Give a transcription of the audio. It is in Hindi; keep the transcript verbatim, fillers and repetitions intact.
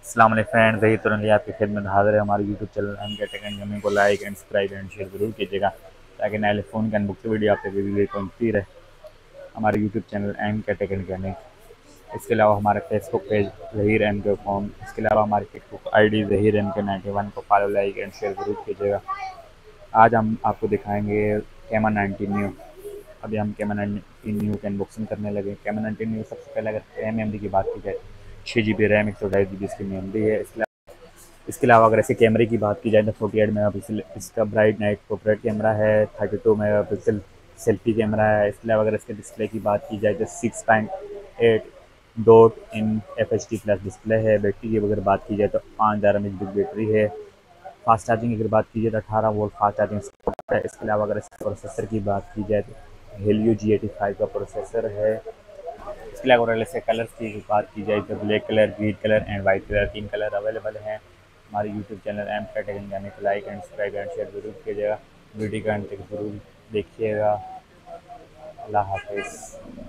अस्सलाम वालेकुम फ्रेंड्स, यही तुरंत आपकी खिदमत हाजिर है। हमारे YouTube channel M K tech and gaming को like and subscribe and share जरूर कीजिएगा ताकि नए फ़ोन के अनबॉक्सिंग वीडियो आप तक वीडियो पहुंचती रहे। हमारे YouTube channel M K tech and gaming, इसके अलावा हमारे Facebook page Zaheer M K com, इसके अलावा हमारी TikTok I D Zaheer M K ninety one को फॉलो लाइक एंड शेयर जरूर कीजिएगा। आज हम आपको दिखाएंगे कैमन नाइन्टीन न्यू। अभी हम कैमन नाइन्टीन न्यू की अनबॉक्सिंग करने लगे। कैमन नाइन्टीन न्यू सबसे पहले अगर रैम एम की बात की जाए, छः जी बी रैम एक सौ ढाई जी बी इसकी मेमोरी है। इसके इसके अलावा अगर ऐसे कैमरे की बात की जाए तो फोर्टी एट मेगा पिक्सल इसका ब्राइट नाइट पोर्ट्रेट कैमरा है। Thirty two megapixel selfie camera है। इसके अलावा अगर इसके डिस्प्ले की बात की जाए तो six point eight dot in F H D plus display है। बैटरी की अगर बात की जाए तो पाँच हज़ार एम एच की बैटरी है। फास्ट चार्जिंग की अगर बात की जाए तो अठारह वोल्ट फास्ट चार्जिंग सपोर्ट है। इसके अलावा अगर इसके प्रोसेसर की बात की जाए तो हेलियो जी एटी फाइव का प्रोसेसर है। इसके अलावा अगर इसके कलर्स की बात की जाए तो black colour, green colour and white colour, तीन कलर अवेलेबल हैं। हमारे यूट्यूब चैनल एम का टेक जाने को like and subscribe and share जरूर कीजिएगा। वीडियो का अंत तक जरूर देखिएगा। अल्लाह हाफिज़।